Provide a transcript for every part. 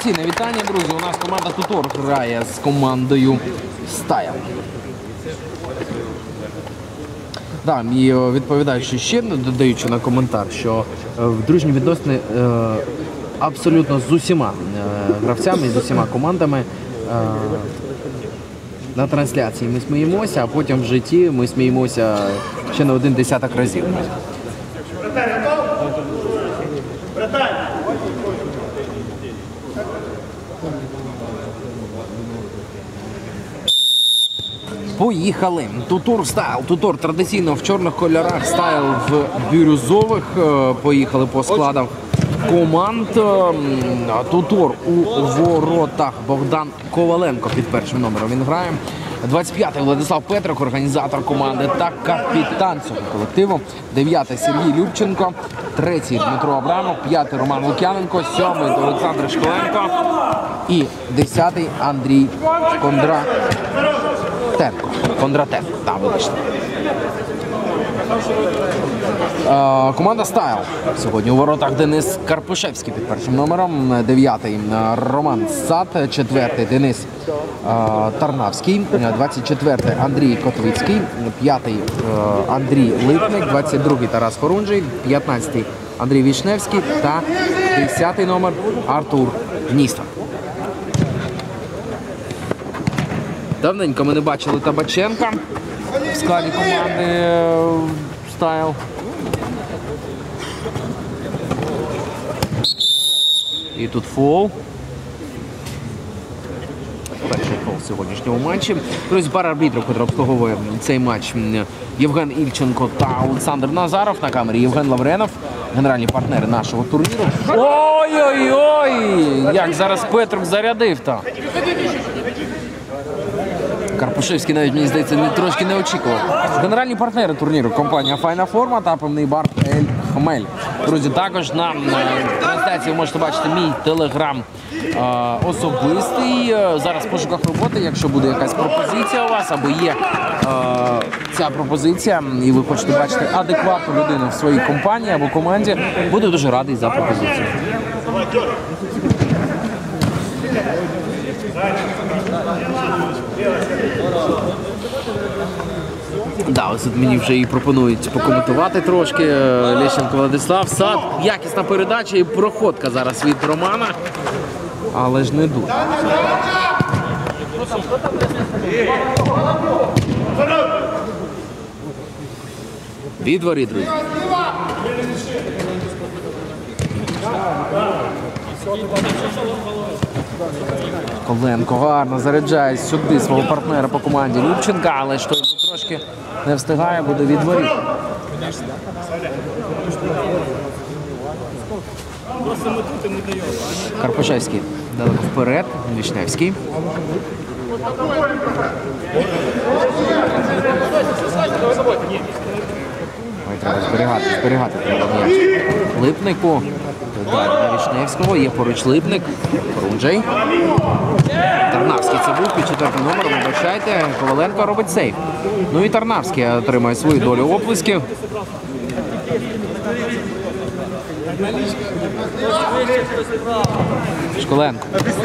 Традиційне вітання, друзі. У нас команда Тутор грає з командою Стайл. Так, і відповідаючи ще, додаючи на коментар, що в дружні відносини абсолютно з усіма гравцями, з усіма командами на трансляції ми сміємося, а потім в житті ми сміємося ще на 1 десяток разів. Поїхали. Тутор Стайл. Тутор традиційно в чорних кольорах, Стайл в бірюзових. Поїхали по складах команд. Тутор у воротах. Богдан Коваленко під першим номером він грає. 25-й Владислав Петрик, організатор команди та капітан цього колективу. 9-й Сергій Любченко, 3-й Дмитро Абрамов, 5-й Роман Лук'яненко, 7-й Олександр Школенко і 10-й Андрій Кондратенко. Так, вибачте. Команда Стайл. Сьогодні у воротах Денис Карпушевський під першим номером, 9-й Роман Сад, 4-й Денис Тарнавський, 24-й Андрій Котвицький, 5-й Андрій Липник, 22-й Тарас Хорунжий, 15-й Андрій Вішневський та 10-й номер Артур Ністер. Давненько ми не бачили Табаченка в складі команди Стайл. І тут фол. Перший фол в сьогоднішньому матчі. Друзі, пара арбітрів, котрий обслуговує цей матч: Євген Ільченко та Олександр Назаров. На камері Євген Лавренов, генеральні партнери нашого турніру. Ой-ой-ой! Як зараз Петрук зарядив-то. Карпушевський навіть, мені здається, трошки не очікував. Генеральні партнери турніру — компанія «Файна форма» та пивний бар «Ель Хмель». Друзі, також на трансляції ви можете бачити мій телеграм особистий. Зараз в пошуках роботи, якщо буде якась пропозиція у вас, або є ця пропозиція, і ви хочете бачити адекватну людину в своїй компанії або команді, буду дуже радий за пропозицію. Да, ось тут мені вже і пропонують покоментувати трошки. Лещенко Владислав, Сад, якісна передача і проходка зараз від Романа, але ж не дуже. Від воріт, друзі. Коваленко гарно заряджає сюди свого партнера по команді Любченка, але ж той трошки не встигає, буде від воріт. Карпушевський далеко вперед, Вішневський. Треба зберігати м'яч. Липнику. Далі на Вішневського. Є поруч Липник. Хорунжий. Тарнавський це був під 4-м номером. Вибачайте, Коваленко робить сейф. Ну і Тарнавський отримає свою долю оплесків. Школенко.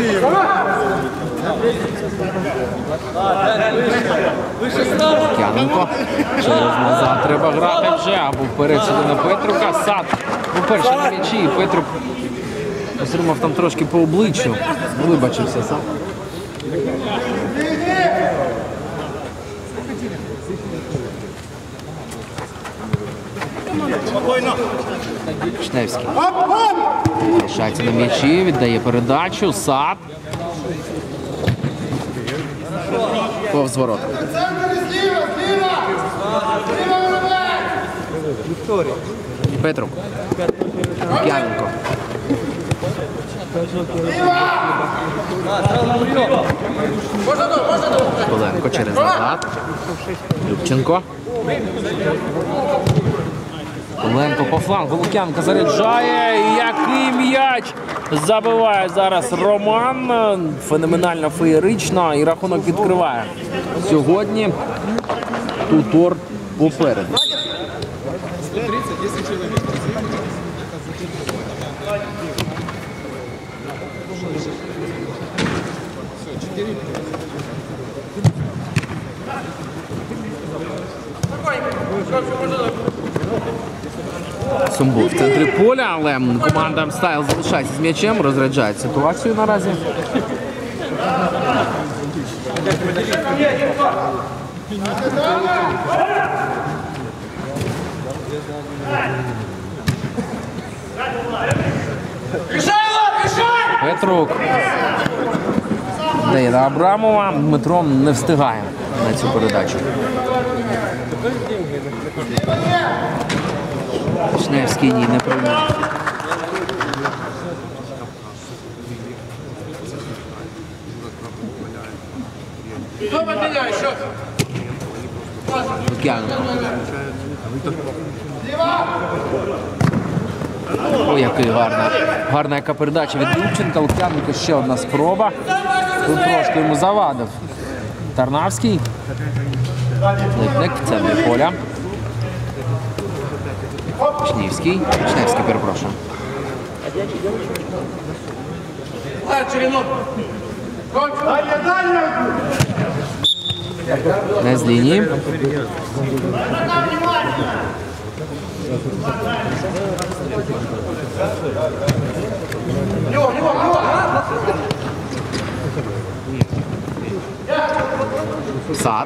Лук'яненко. Через назад треба грати вже. Або вперед сюди на Петрука. Сад був перший на м'ячі. І Петрук отримав там трошки по обличчю. Вибачився сам. Вішневський. Лишається на м'ячі, віддає передачу. Сад. Повз ворота. Петрук. Лук'яненко. Школенко через назад. Любченко. Коваленко по флангу. Лук'яненко заряджає. Який м'яч забиває зараз Роман. Феноменально феєрично. І рахунок відкриває. Сьогодні Тутор попереду. Сумбур в центрі поля, але команда Стайл залишається з м'ячем, розряджає ситуацію наразі. Петрук дає до Абрамова, Дмитро не встигає на цю передачу. Вишневський ні, не приймає. Лук'яненко. Ой, який гарна яка передача від Любченка. Лук'яненко, ще одна спроба. Тут трошки йому завадив Тарнавський. Липник в центрі поля. Вишневський, перепрошую. Не з лінії. Сад.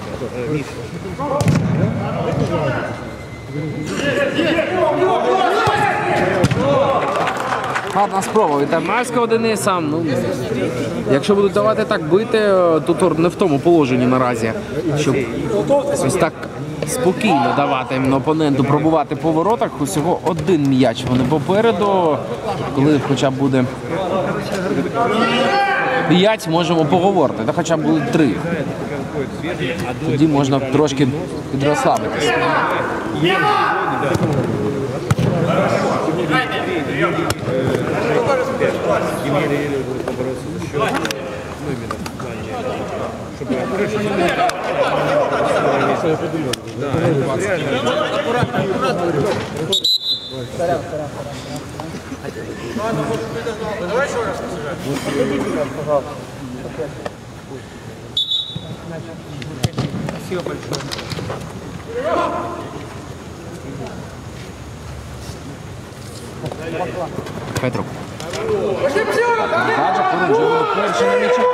Гарна спроба від Тарнавського Дениса. Ну, якщо будуть давати так бити, Тутор не в тому положенні наразі, щоб ось так спокійно давати опоненту пробувати по воротах. Усього один м'яч вони попереду. Коли хоча б буде 5, можемо поговорити, та хоча б буде 3. Тоді можна трошки підрозслабитися. Петрук. Передача, Хорунжий буде перший на м'ячі.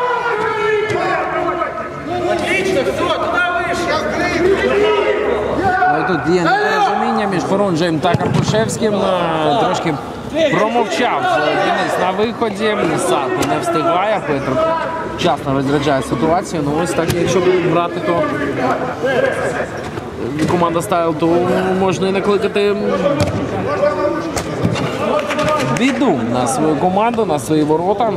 Отлично, все, туда вышел. Але тут є непорозуміння між Хорунжеєм та Карпушевським. Трошки промовчав Денис на виході. Сад не встигає. Петрук вчасно розряджає ситуацію. Ну ось так, якщо будуть брати, то команда Стайл, то можна і накликати біду на свою команду, на свої ворота.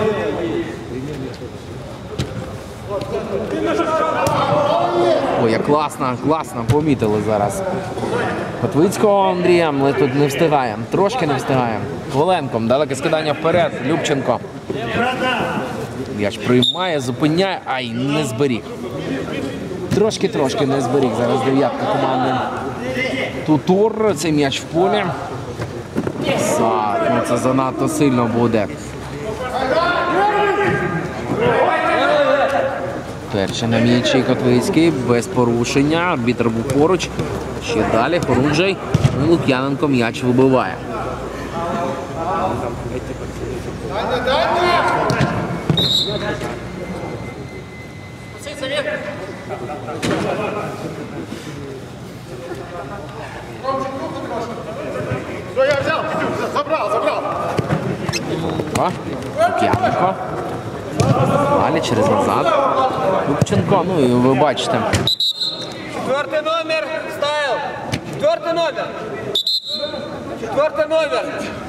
Ой, як класно помітили зараз Котвицького Андрія, але тут не встигає, трошки не встигає. Коленком, далеке скидання вперед, Любченко. М'яч приймає, зупиняє, ай, не зберіг. Трошки не зберіг зараз дев'ятка команди Тутор, цей м'яч в полі. Сад, ну це занадто сильно буде. Перший на м'ячі Котвицький, без порушення, арбітр був поруч. Ще далі Хорунжий, Лук'яненко м'яч вибиває. Что я взял? Забрал. Лук'яненко. Далі через назад. Любченко, ну і ви бачите. 4-й номер, Стайл. 4-й номер. 4-й номер.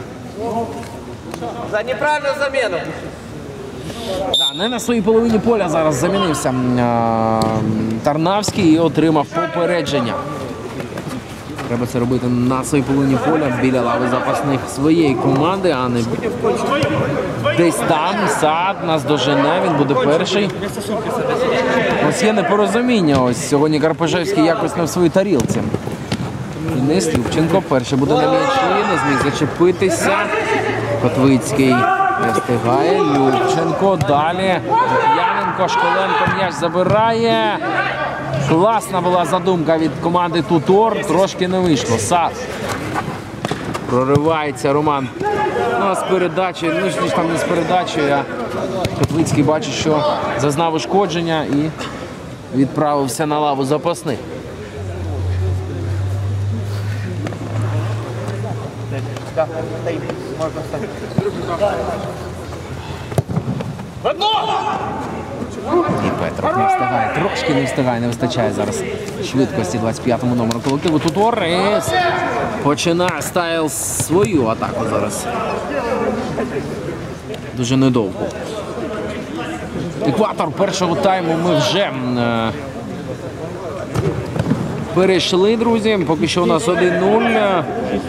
За неправильную замену. Да, не на своїй половині поля зараз замінився Тарнавський і отримав попередження. Треба це робити на своїй половині поля, біля лави запасних своєї команди, а не десь там. Сад нас дожене, він буде перший. Ось є непорозуміння. Ось сьогодні Карпушевський якось не в своїй тарілці. Денис Любченко перший буде на м'ячі, не зміг зачепитися. Котвицький Не встигає Любченко. Далі Яненко, Школенко м'яч забирає. Класна була задумка від команди Тутор. Трошки не вийшло. Сад. Проривається Роман. Ну, з передачі, ну ж там не з передачі, а Котлицький бачить, що зазнав ушкодження і відправився на лаву запасних. І Петров не встигає, трошки не встигає, не вистачає зараз швидкості 25-му номеру колективу Тутор. І починає Стайл свою атаку зараз. Дуже недовго. Екватор першого тайму ми вже перейшли, друзі. Поки що у нас 1-0.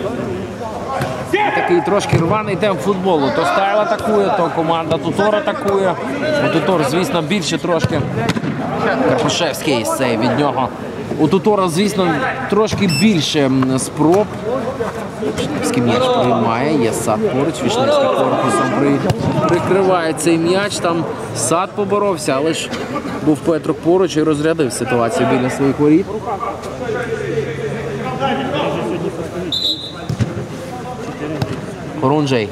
Такий трошки рваний темп футболу. То Стайл атакує, то команда Тутор атакує. У Тутор, звісно, більше трошки. Карпушевський цей від нього. У Тутора, звісно, трошки більше спроб. Вишневський м'яч приймає, є Сад поруч, Вишневський корпусом прикриває цей м'яч, там Сад поборовся, але ж був Петрук поруч і розрядив ситуацію біля своїх воріт. Хорунжий.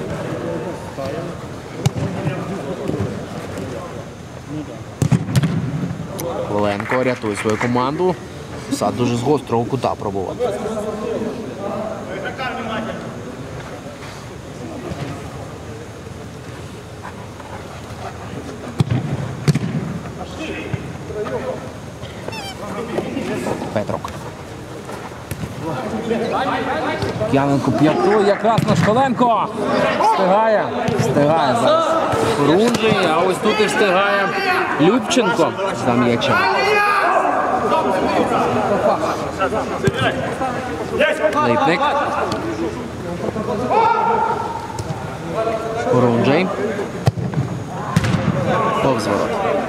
Хвиленко рятує свою команду. Сад дуже з гострого кута пробував. Петрук. Яненко п'ятою, якраз на Школенко. Встигає. Встигає зараз Хорунжий, а ось тут і встигає Любченко за м'ячем. Липник. Хорунжий. Повз ворот.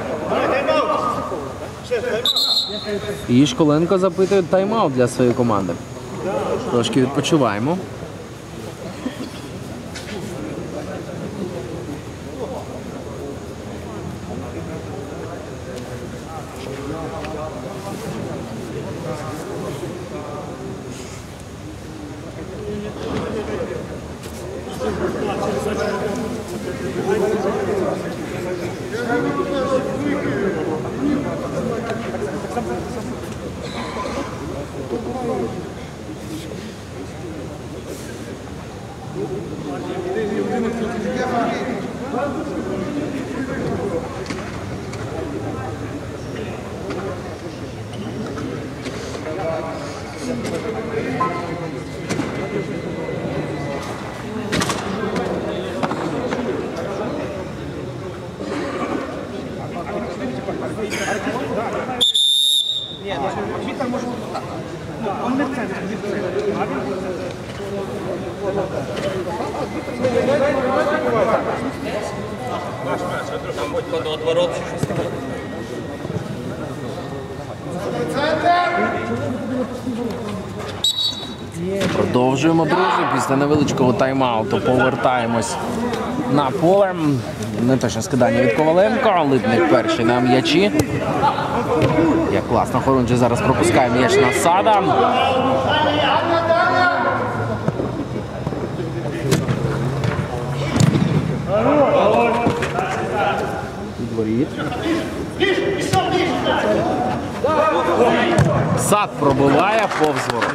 І Школенко запитує тайм-аут для своєї команди. Трошки відпочиваємо. Продовжуємо, друзі. Після невеличкого тайм-ауту повертаємось на поле. Не точно скидання від Коваленко. Липник перший на м'ячі. Як класно, Хорунжий зараз пропускає м'яч на Сада. Підворіт. Сад пробиває повз ворот.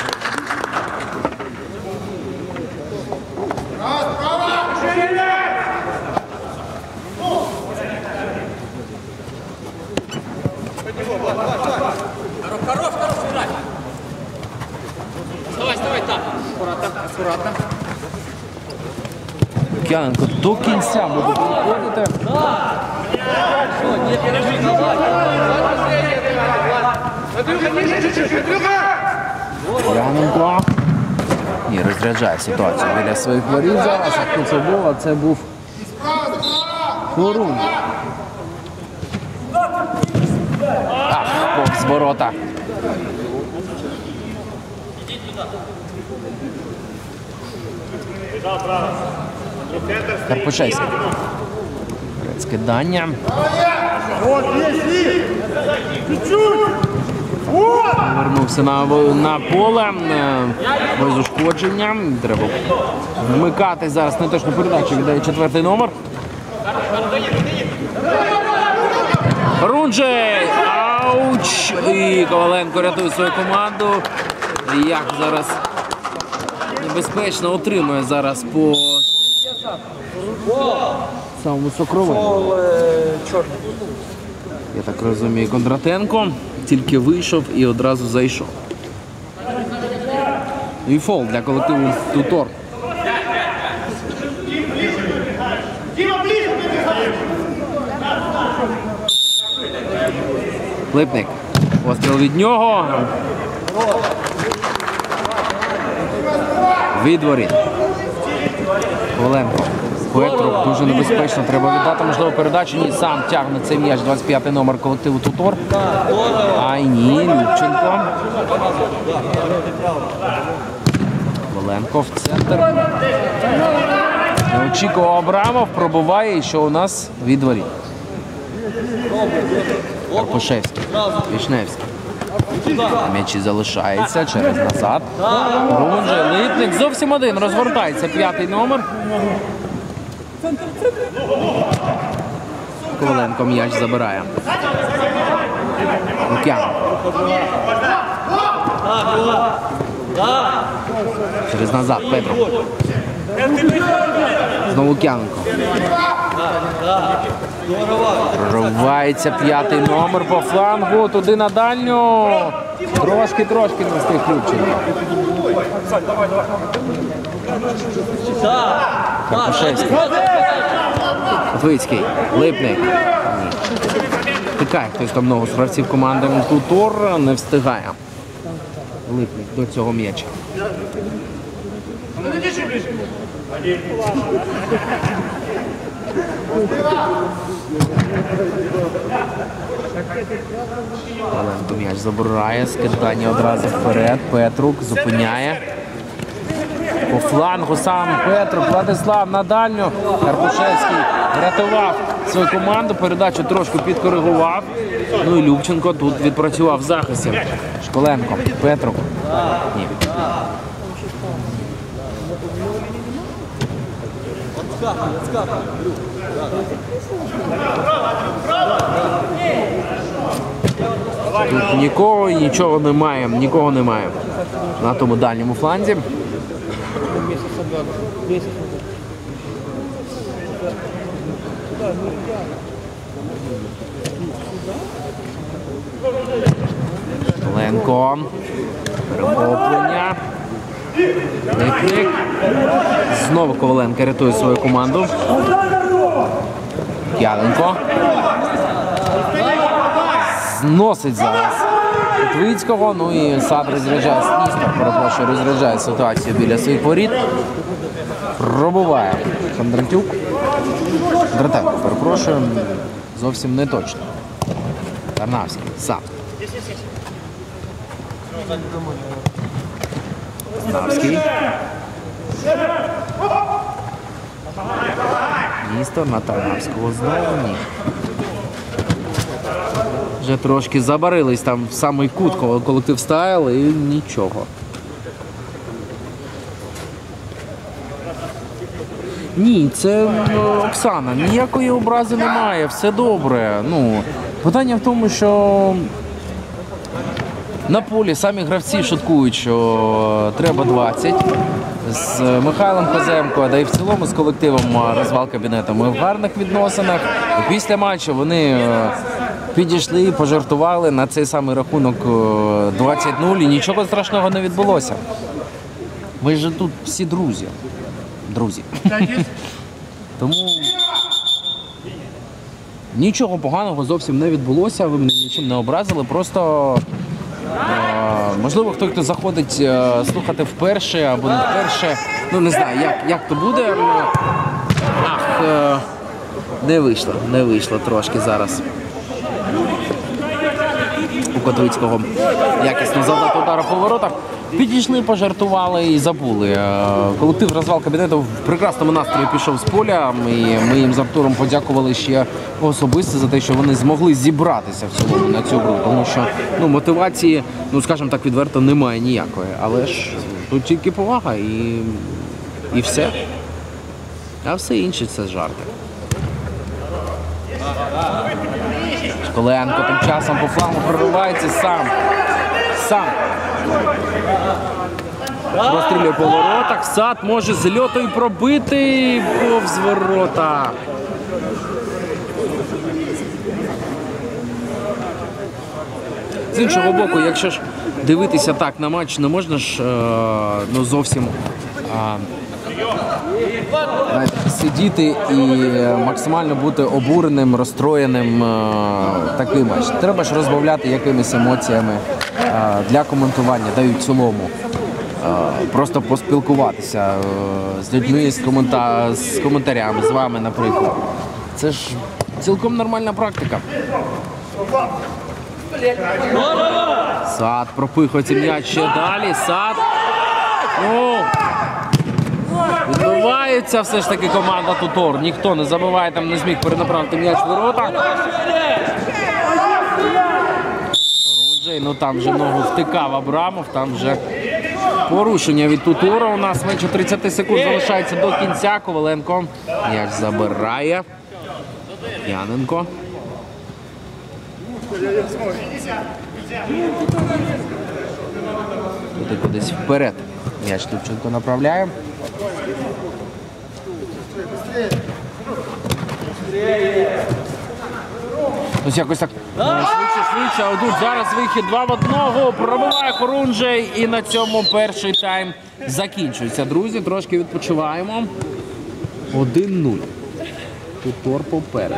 Аккуратно. Яненко до кінця буде виходити. Яненко. Ні, розряджає ситуацію біля своїх воріт зараз. А хто це був? А це був Хорунжий. Повз ворота. Карпушевський. Скидання. Повернувся на поле. Без ушкодження. Треба вмикати зараз неточну передачу. Віддає 4-й номер. Рунжей! Ауч! І Коваленко рятує свою команду. Як зараз небезпечно отримує зараз по самому Сокровенку. Я так розумію, Кондратенко тільки вийшов і одразу зайшов. І фол для колективу Тутор. Липник. Постріл від нього. Відворіт. Коваленко. Петрук дуже небезпечно. Треба віддати, можливо, передачу. Ні, сам тягне цей м'яч. 25-й номер колективу Тутор. Ай, ні, Любченко. Коваленко в центр. Не очікував Абрамов. Пробуває, і що у нас відворіт. Карпушевський. Вишневський. М'ячі залишається через назад. Рунжей, Липник. Зовсім один. Розгортається 5-й номер. Коваленко м'яч забирає. Лук'янов. Через назад Петрук. Знову Лук'яненко. Прорвається 5-й номер по флангу. Туди на дальню. Трошки не встиг Любченко. Карпушевський. Котвицький. Липник. Тикає хтось там ногу з гравців команди Тутор. Не встигає. Липник до цього м'яча. Коваленко м'яч забирає, скидання одразу вперед. Петрук зупиняє. По флангу сам Петрук, Владислав на дальню. Карпушевський врятував свою команду, передачу трошки підкоригував. Ну і Любченко тут відпрацював в захисті. Школенко, Петрук. Ні. Тут нікого і нічого немає, нікого немає на тому дальньому фланзі. Ленко. Перехоплення. Липник. Знову Коваленко рятує свою команду. Яленко. Зносить зараз Котвицького. Ну і Сад розряджає, розряджає ситуацію біля своїх воріт. Пробуває Кондратюк. Кондратенко, перепрошую. Зовсім не точно. Тарнавський. Сад. Тарнавський. Містер на Тарнавського знову ні. Вже трошки забарились там в самий кут колектив Стайл і нічого. Ні, це Оксана, ніякої образи немає, все добре. Ну, питання в тому, що на полі самі гравці шуткують, що треба 20. З Михайлом Коземко, да і в цілому з колективом розвал кабінету. Ми в гарних відносинах. І після матчу вони підійшли і пожартували на цей самий рахунок 20-0 і нічого страшного не відбулося. Ми ж тут всі друзі. Тому нічого поганого зовсім не відбулося, ви мене нічим не образили, просто можливо хто заходить слухати вперше або не вперше, ну не знаю, як то буде. Не вийшло трошки зараз у Котвицького якісно завдати удару по воротах. Підійшли, пожартували і забули. Колектив «Розвал кабінету» в прекрасному настрої пішов з поля. І ми їм з Артуром подякували ще особисто за те, що вони змогли зібратися в цілому на цю гру. Тому що мотивації, скажімо так, відверто немає ніякої. Але ж тут тільки повага і все. А все інше – це жарти. Школенко тим часом по флангу проривається сам. Розстрілює по воротах. Сад може з льоту і пробити повз ворота. З іншого боку, якщо ж дивитися так на матч, не можна ж зовсім сидіти і максимально бути обуреним, розстроєним такий матч. Треба ж розбавляти якимись емоціями для коментування, да й в цілому. Просто поспілкуватися з людьми, з коментарями, з вами, наприклад. Це ж цілком нормальна практика. Сад пропихується м'яч ще далі. Сад. Відбувається все ж таки команда «Тутор». Ніхто не забиває, там не зміг перенаправити м'яч в ворота. Там вже ногу втикав Абрамов, там вже порушення від «Тутора». У нас менше 30 секунд залишається до кінця. Коваленко м'яч забирає. Яненко. Туди кудись вперед. М'яч Тупченко направляє. Ось якось так швидше. А тут зараз вихід 2 в 1. Пробиває Хорунжий. І на цьому перший тайм закінчується. Друзі, трошки відпочиваємо. 1-0. Тутор попереду.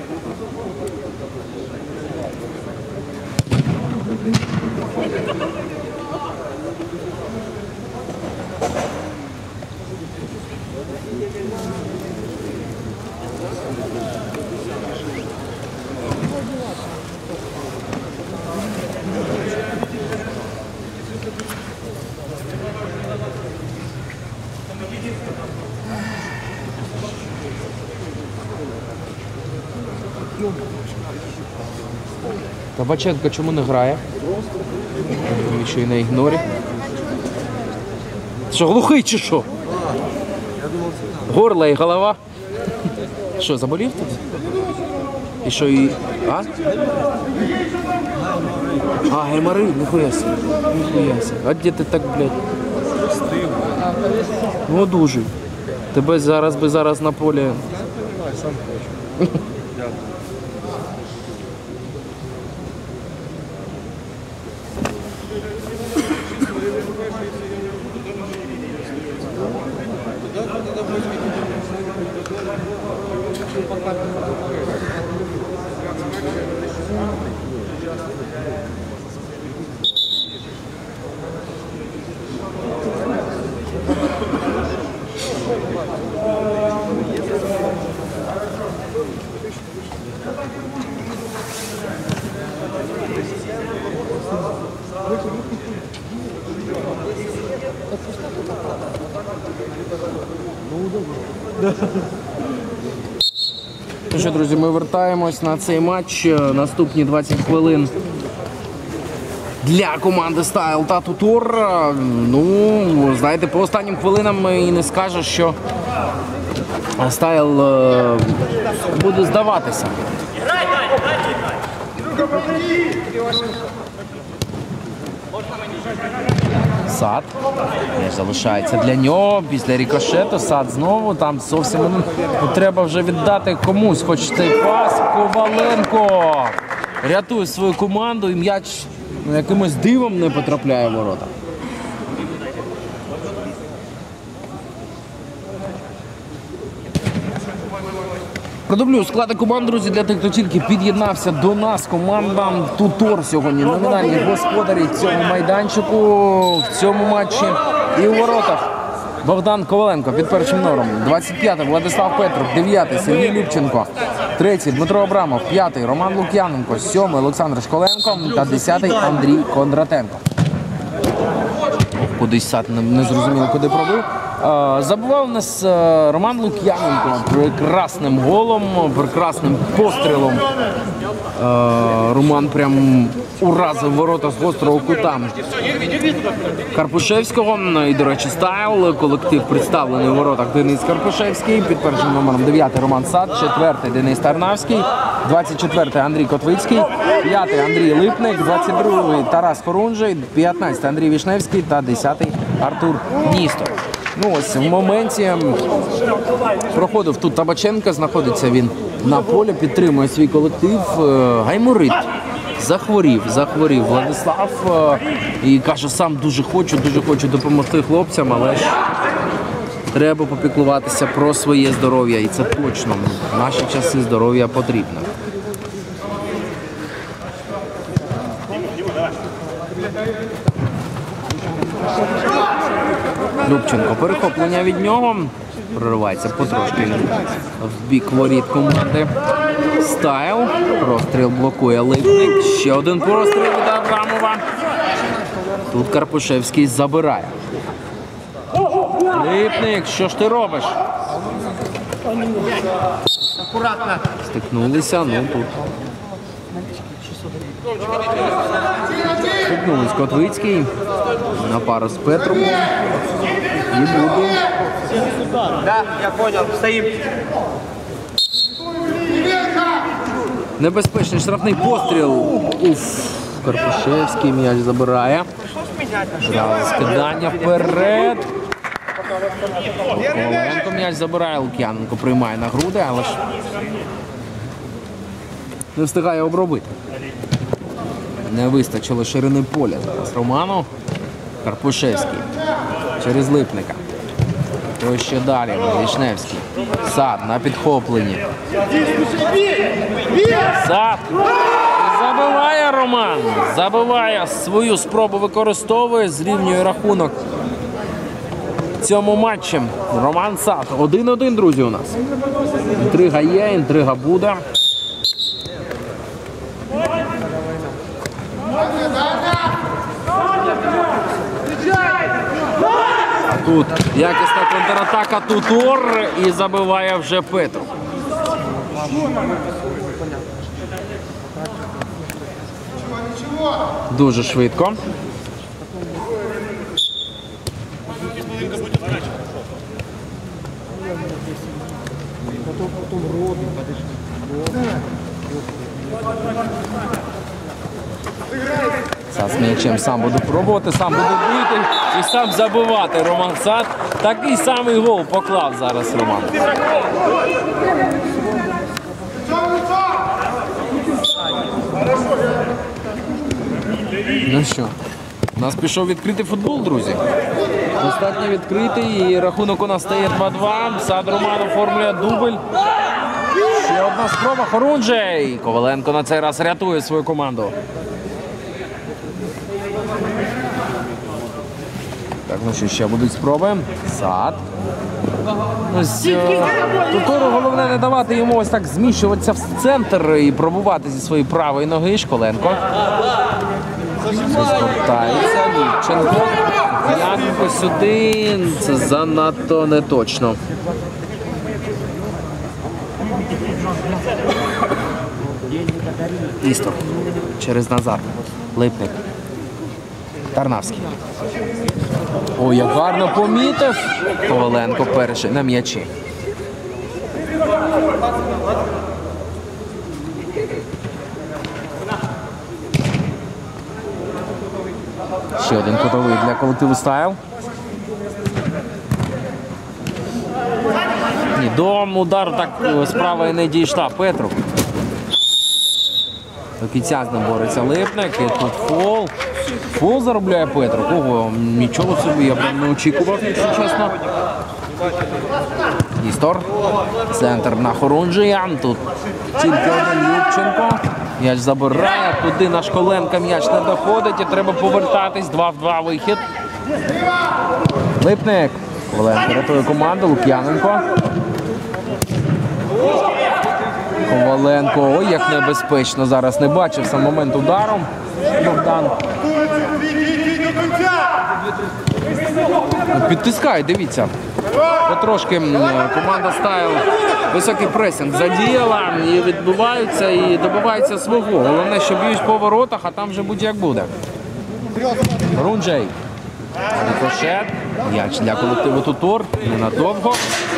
Кабаченко чому не грає? Ще й на ігнорі. Що, глухий чи що? Горло і голова. Що, заболів тут? І що, і... А? А, гайморит, ніхуя себе. А де ти так, блядь? Ну, одужуй. Тебе зараз на полі... Сам хочу. Ну що, друзі, ми вертаємось на цей матч. Наступні 20 хвилин для команди «Стайл» та «Тутор». Ну, знаєте, по останнім хвилинам і не скажеш, що «Стайл» буде здаватися. Сад. М'яч залишається для нього. Після рикошету Сад знову. Там зовсім треба вже віддати комусь. Хоч цей пас. Коваленко рятує свою команду і м'яч якимось дивом не потрапляє в ворота. Продублюю склади команд, друзі, для тих, хто тільки під'єднався до нас. Команда «Тутор» сьогодні номінальні господарі цього майданчику в цьому матчі. І у воротах Богдан Коваленко під першим номером. 25-й Владислав Петрук, 9-й Сергій Любченко, 3-й Дмитро Абрамов, 5-й Роман Лук'яненко, 7-й Олександр Школенко та 10-й Андрій Кондратенко. Кудись сад не зрозуміло, куди пробив. Забував нас Роман Лук'яненко прекрасним голом, прекрасним пострілом. Роман прям уразив ворота з гострого кута Карпушевського. І, до речі, стайл. Колектив представлений у воротах Денис Карпушевський. Під першим номером 9-й Роман Сад, 4-й Денис Тарнавський, 24-й Андрій Котвицький, 5-й Андрій Липник, 22-й Тарас Хорунжий, 15-й Андрій Вішневський та 10-й Артур Ністор. Ну ось в моменті проходив тут Табаченко, знаходиться він на полі, підтримує свій колектив. Гайморит захворів Владислав і каже, сам дуже хочу допомогти хлопцям, але ж треба попіклуватися про своє здоров'я, і це точно. В наші часи здоров'я потрібно. Любченко, перехоплення від нього, проривається потрошки в бік воріт команди. Стайл, простріл блокує Липник, ще один простріл від Абрамова. Тут Карпушевський забирає. Липник, що ж ти робиш? Аккуратно. Стикнулися, ну тут. Стикнулись Котвицький на пару з Петровым. І буде. Да, я понял. Стоим. Небезпечний штрафний постріл. Уф, Карпушевський м'яч забирає. Зразу скидання вперед. Коваленко м'яч забирає, Лук'яненко приймає на груди, але ж не встигає обробити. Не вистачило ширини поля зараз Роману. Карпушевський через Липника. То ще далі Вишневський. Сад на підхопленні. Сад. Забиває Роман. Забиває, свою спробу використовує, зрівнює рахунок в цьому матчі. Роман Сад. 1-1, друзі, у нас. Інтрига є, інтрига буде. Тут якісна контратака Тутор і забиває вже Петров. Дуже швидко. Сад з м'ячем сам буде пробувати, сам буде бити і сам забивати Роман Сад. Такий самий гол поклав зараз Роман. Ну що, у нас пішов відкритий футбол, друзі. Достатньо відкритий і рахунок у нас стає 2-2. Сад Роман оформлює дубль. Ще одна спроба. Хорунжий. Коваленко на цей раз рятує свою команду. Так, ну що, ще будуть спроби. Сад. Ось Тутору головне не давати йому ось так зміщуватися в центр і пробувати зі своєї правої ноги. Школенко. Звертається. Любченко. Янко сюди. Це занадто неточно. Істор. Через назад. Липник. Тарнавський. Ой, як гарно помітив. Коваленко перший на м'ячі. Ще один кутовий для колективу Стайл. Ні, до удару так справа не дійшла Петров. До кінця з ним бореться Липник. І тут фол. Фол заробляє Петров. Ого, нічого собі, я прям не очікував, якщо чесно. Істор. Центр на Хорунжия. Тут тільки один Любченко. М'яч забирає. Туди на Школенка м'яч не доходить. І треба повертатись. 2-2 вихід. Липник. Коваленко рятує команду. Лук'яненко. Коваленко. Ой, як небезпечно зараз. Не бачив сам момент удару. Богдан. Підтискає, дивіться. Потрошки команда Стайл високий пресинг задіяла і відбиваються, і добиваються свого. Головне, що б'ють по воротах, а там вже будь-як буде. Рунджей. Рикошет. М'яч для колективу Тутор. Ненадовго.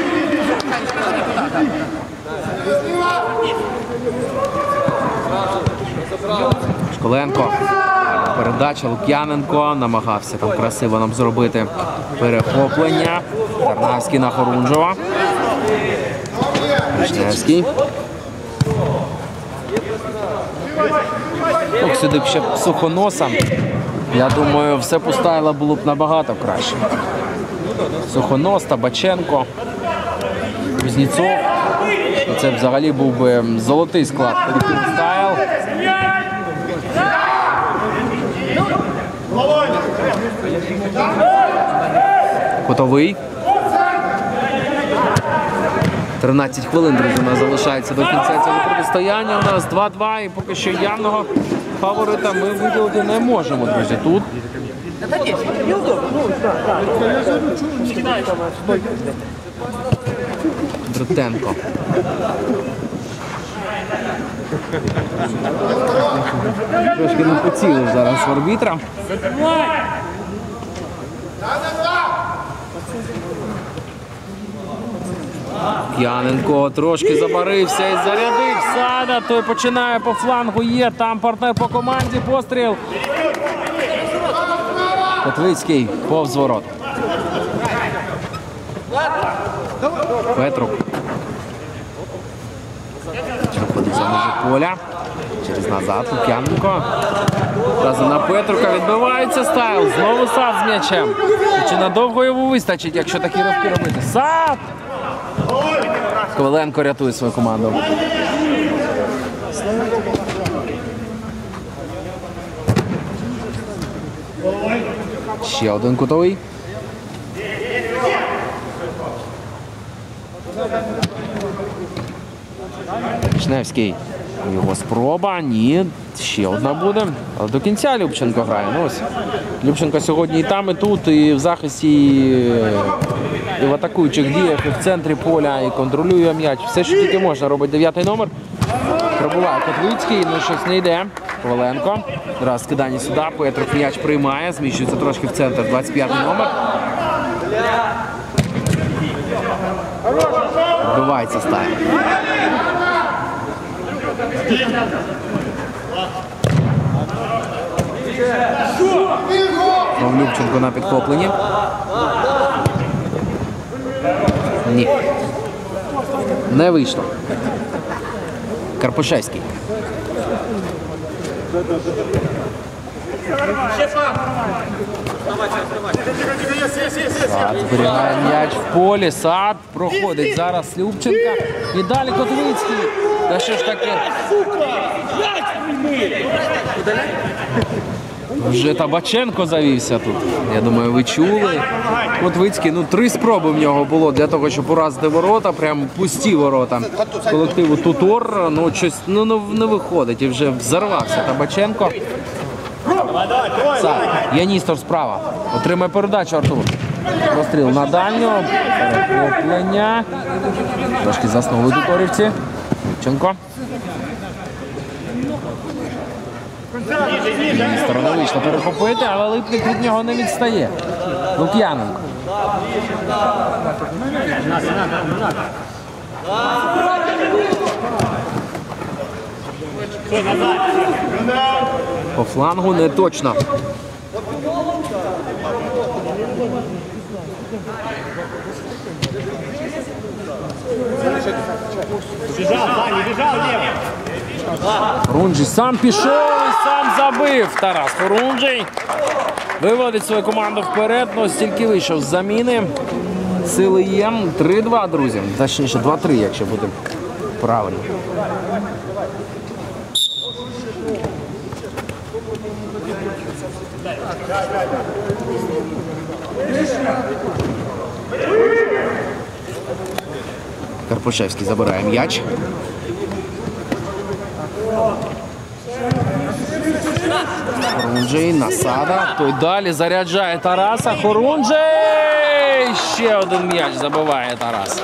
Школенко. Передача. Лук'яненко намагався там красиво нам зробити перехоплення. Тарнавський на Хорунжова. Вишневський. Ох, сюди б ще Сухоноса. Я думаю, все Стайла було б набагато краще. Сухонос, Табаченко, Кузнєцов. Це взагалі був би золотий склад колективу Стайл. Котовий. 13 хвилин, друзі, у нас залишається до кінця цього протистояння. У нас 2-2 і поки що явного фаворита ми виділити не можемо, друзі. Тут Дротенко. Трошки не поцілив зараз в арбітра. П'яненко трошки забарився і зарядив Сада. Той починає по флангу. Є там партнер по команді. Постріл. Котвицький повз ворот. Петрук. Виходить за межі поля. Через назад Лук'яненко. Разом на Петрука відбивається Стайл. Знову Сад з м'ячем. І чи надовго йому вистачить, якщо такі ривки робити? Сад! Коваленко рятує свою команду. Ще один кутовий. Вишневський. Його спроба. Ні. Ще одна буде. Але до кінця Любченко грає. Ну, ось. Любченко сьогодні і там, і тут, і в захисті, і в атакуючих діях, і в центрі поля, і контролює м'яч. Все, що тільки можна, робить 9-й номер. Пробуває Котвицький, ну щось не йде. Коваленко. Раз скидання сюди, Петрук м'яч приймає, зміщується трошки в центр, 25-й номер. Вбивається Стайл. Любченко на підхопленні. Ні. Не вийшло. Карпушевський. Сад зберігає м'яч в полі. Сад проходить зараз Любченка. І далі Котвицький. Та що ж таке? Вже Табаченко завівся тут. Я думаю, ви чули. Котвицький, ну 3 спроби в нього було для того, щоб уразити ворота. Прям пусті ворота колективу Тутор. Ну щось не виходить. І вже взорвався Табаченко. Яністов справа. Отримає передачу Артур. Простріл на дальню. Перехоплення. Трошки заснули туторівці. Любченко. Сторона вийшла перехопити, але Липник від нього не відстає. Лук'яненко. По флангу не точно. Хорунжий сам пішов і сам забив. Тарас Хорунжий виводить свою команду вперед, але стільки вийшов з заміни. Сили є. 3-2, друзі. Точніше, 2-3, якщо буде правильно. Карпушевський забирає м'яч. Хорунжий, Насада. Той далі заряджає Тараса. Хорунжий! Ще один м'яч забиває Тарас.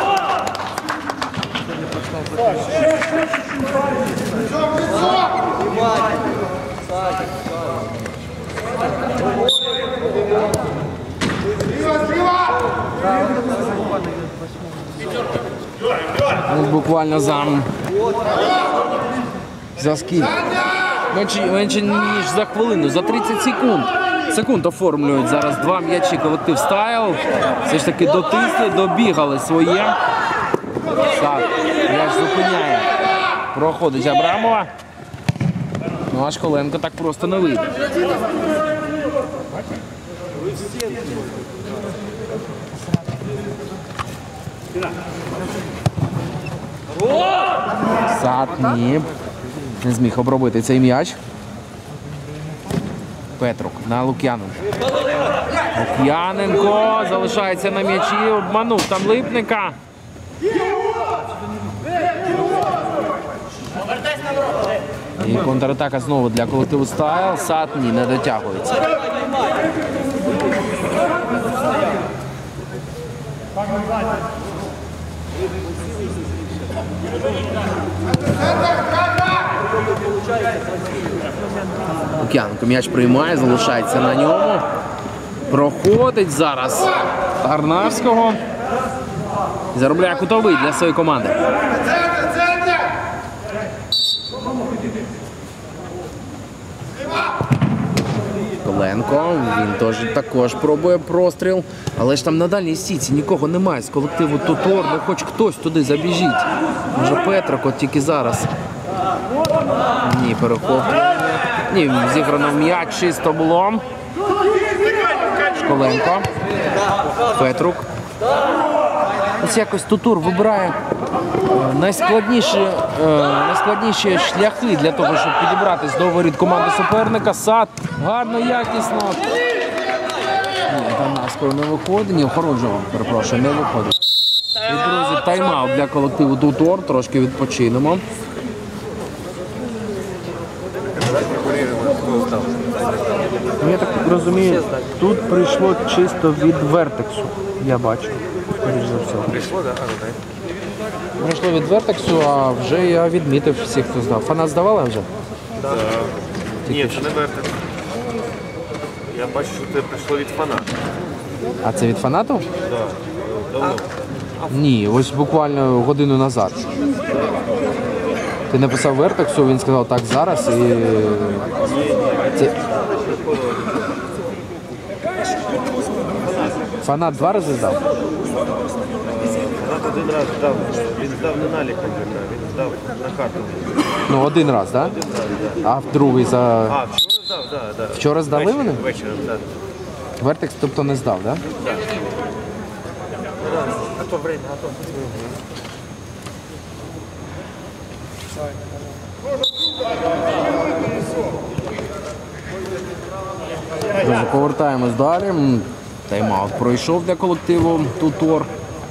Буквально за скільки? Менше ніж за хвилину, за 30 секунд оформлюють зараз два м'ячі колектив Стайл. Все ж таки дотисли, добігали своє. Так, м'яч зупиняє. Проходить Абрамова. Ну а Школенко так просто не вийде. Сад, ні. Не зміг обробити цей м'яч. Петрук на Лук'яненко. Лук'яненко залишається на м'ячі, обманув там Липника. І контратака знову для колективу Стайл. Сад ні, не дотягується. Лук'яненко м'яч приймає, залишається на ньому. Проходить зараз Тарнавського. Заробляє кутовий для своєї команди. Коленко, він також пробує простріл, але ж там на дальній стійці нікого немає з колективу Тутор, ну хоч хтось туди забіжіть. Може Петрик, от тільки зараз. Ні, перехоплює. Ні, зіграно м'яч, чисто було. Школенко. Петрук. Ось якось Тутор вибирає найскладніші шляхи для того, щоб підібратись до воріт команди суперника. Сад гарно, якісно. Ні, Тарнавського не виходить. Ні, Хорунжого, перепрошую, не виходить. І, друзі, тайм-аут для колективу Тутор. Трошки відпочинемо. Я так розумію, тут прийшло чисто від Вертексу, я бачу. Скоріше за все. Прийшло від Вертексу, а вже я відмітив всіх, хто здав. Фанат здавали вже? Так. Ні, це не Вертекс. Я бачу, що це прийшло від фаната. А це від фанату? Так. Давно. Ні, ось буквально годину назад. Ти написав Вертексу, він сказав так зараз і... Це... Фанат два рази здав? Фанат один раз здав. Він здав не наліком, він здав на карту. Ну, один раз, так? Да? А в другий за... А, вчора здав, так, так. Вчора здали вони? Вечором, так. Вертекс, тобто не здав, так? Да? А то время, а то. Друзі, повертаємось далі. Тайм-аут пройшов для колективу Тутор.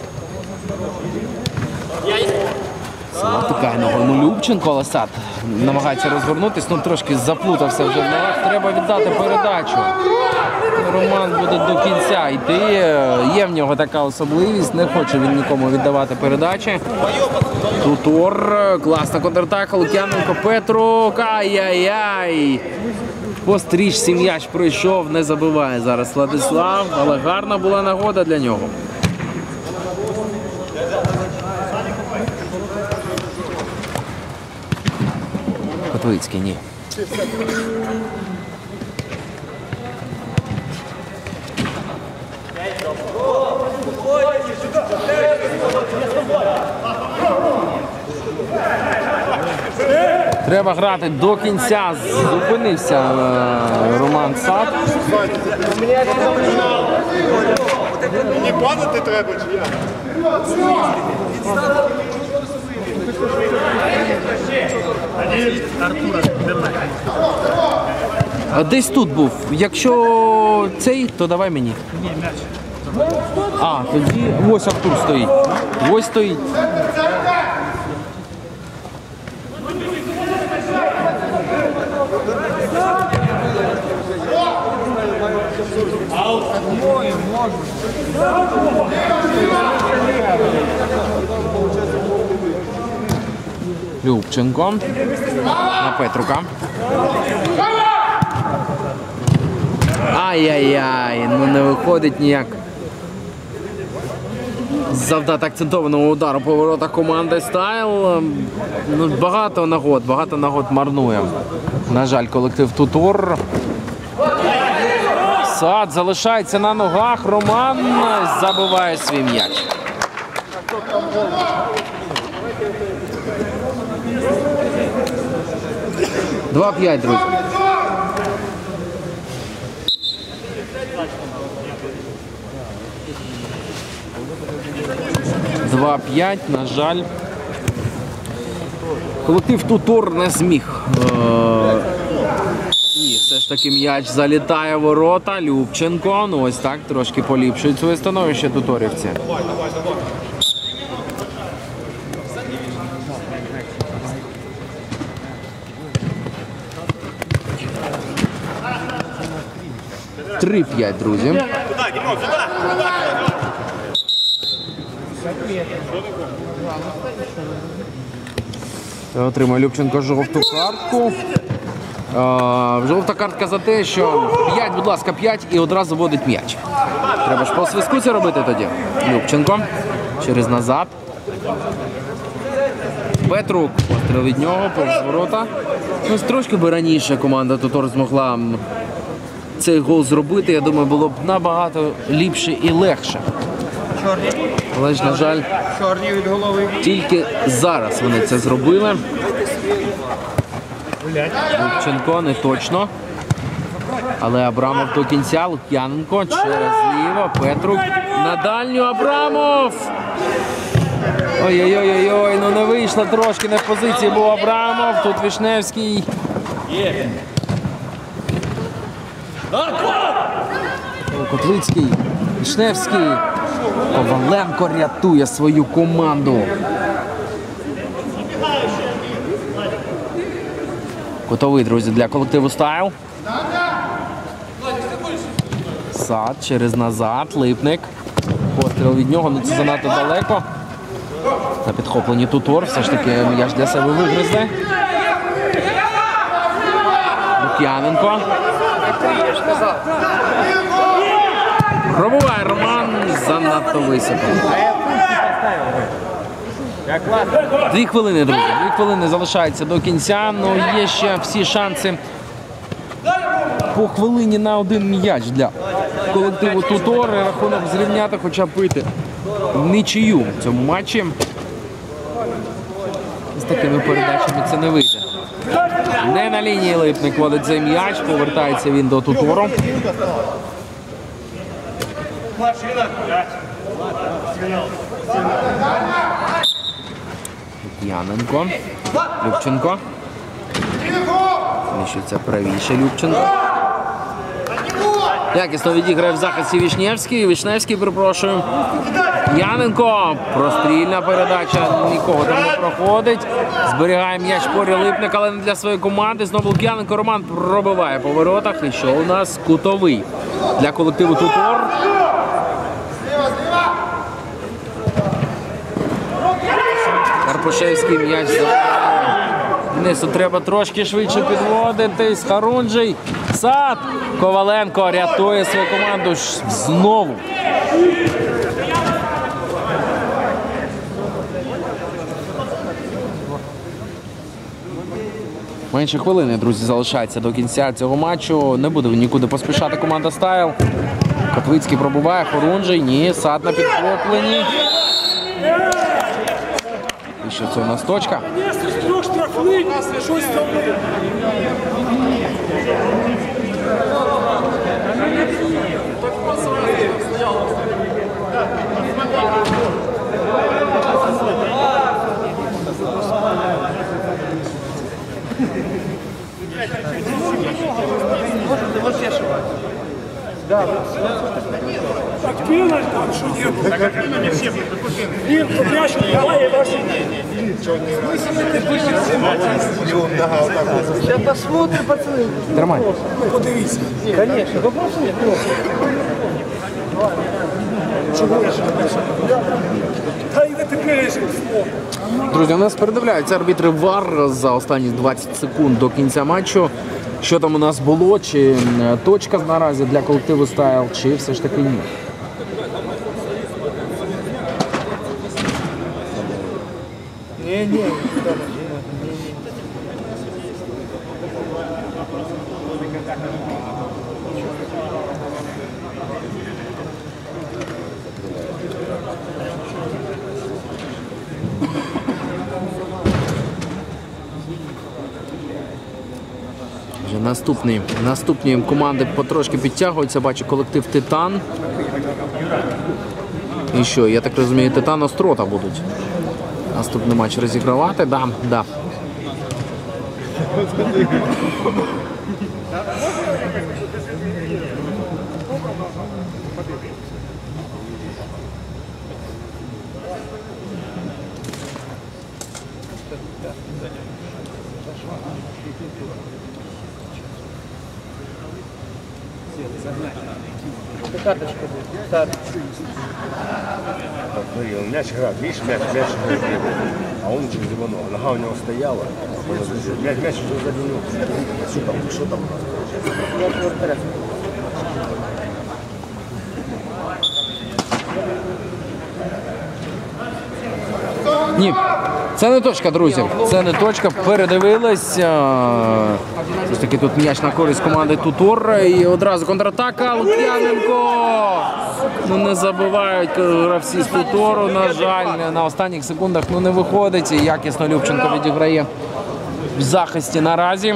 Затикає ногою Любченко, але Сад намагається розвернутися, ну трошки заплутався вже в ногах. Треба віддати передачу. Роман буде до кінця йти. Є в нього така особливість, не хоче він нікому віддавати передачі. Тутор, класна контратака, Лук'яненко, Петрук, ай-яй-яй. По стрічці м'яч пройшов, не забиває зараз Владислав, але гарна була нагода для нього. Котвицький, ні. Треба грати до кінця. Зупинився Роман Сад. Мені падати треба, чи як? А десь тут був. Якщо цей, то давай мені. Ні, м'яч. А, тоді ось Артур стоїть. Ось стоїть. Любченко на Петрука. Ай-яй-яй, ну не виходить ніяк завдати акцентованого удару по воротах команди Стайл. Ну, багато нагод марнує. На жаль, колектив Тутор. Сад залишається на ногах. Роман забиває свій м'яч. Два 5, друзі. Два 5, на жаль. Колектив Тутор не зміг. Ні, все ж таки м'яч залітає в ворота. Любченко. Ну ось так, трошки поліпшують своє становище туторівці. Три 5, друзі. Отримає Любченко жовту картку. Жовта картка за те, що 5, будь ласка, 5 і одразу вводить м'яч. Треба ж по свистку це робити тоді. Любченко через назад. Петрук, постріл від нього, повз ворота. Ось трошки би раніше команда Тутор змогла цей гол зробити. Я думаю, було б набагато ліпше і легше. Але ж, на жаль, тільки зараз вони це зробили. Любченко не точно. Але Абрамов до кінця. Лук'яненко через ліво. Петрук на дальню. Абрамов! Ой-ой-ой, ну не вийшло трошки, не в позиції був Абрамов. Тут Вишневський. Котлицький, Вишневський. Коваленко рятує свою команду. Кутовий, друзі, для колективу Стайл. Сад через назад. Липник. Постріл від нього, ну це занадто далеко. На підхопленні Тутор. Все ж таки м'яч для себе вигризли. Лук'яненко. Пробуває Роман. Занадто високо. 2 хвилини, друзі. 2 хвилини залишається до кінця. Ну, є ще всі шанси по хвилині на один м'яч для колективу Тутор. Рахунок зрівняти, хоча б бити нічию в цьому матчі. З такими передачами це не вийде. Не на лінії Липник водить цей м'яч. Повертається він до Тутору. Яненко. Любченко. Міщується правіше Любченко. Якісно відіграє в захисті Вишневський. Вишневський, перепрошую. Яненко. Прострільна передача. Нікого там не проходить. Зберігає м'яч порі Липник, але не для своєї команди. Знову Лук'яненко. Роман пробиває по воротах. І що у нас? Кутовий для колективу Тутор. Карпушевський м'яч Денису треба трошки швидше підводитись. Харунжий. Сад. Коваленко рятує свою команду знову. Менше хвилини, друзі, залишається до кінця цього матчу. Не буде нікуди поспішати команда Стайл. Котлицький пробуває. Харунжий. Ні. Сад на підхопленні. І що це у нас точка? Пенальти, що є? Він м'яч давай, ваші. Сейчас посмотрим, пацаны. Тримай. Подивіться. Конечно, вопросов нет. Та й не тепер. Друзі, у нас передивляються арбітри ВАР за останні 20 секунд до кінця матчу. Що там у нас було, чи точка наразі для колективу Стайл, чи все ж таки ні. Вже наступні команди потрошки підтягуються. Бачу колектив Титан. І що, я так розумію, Титан Острота будуть наступний матч розігравати. Да. Карточка будет. Старт. Смотри, он мяч играет, видишь, мяч а он через его ногу. Нога у него стояла, мяч уже за него. Что там у нас? Ні, це не точка, друзі. Це не точка. Передивились. Ось таки тут м'яч на користь команди Тутор. І одразу контратака. Лук'яненко. Ну не забувають гравці з Тутору. На жаль, на останніх секундах не виходить. І якісно Любченко відіграє в захисті наразі.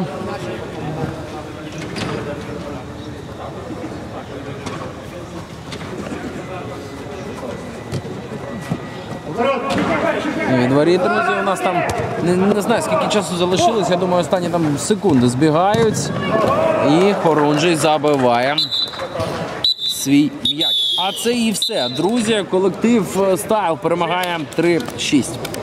Від воріт, друзі, у нас там не знаю, скільки часу залишилось. Я думаю, останні там секунди збігають. І Хорунжий забиває свій м'яч. А це і все. Друзі, колектив Стайл перемагає 3-6.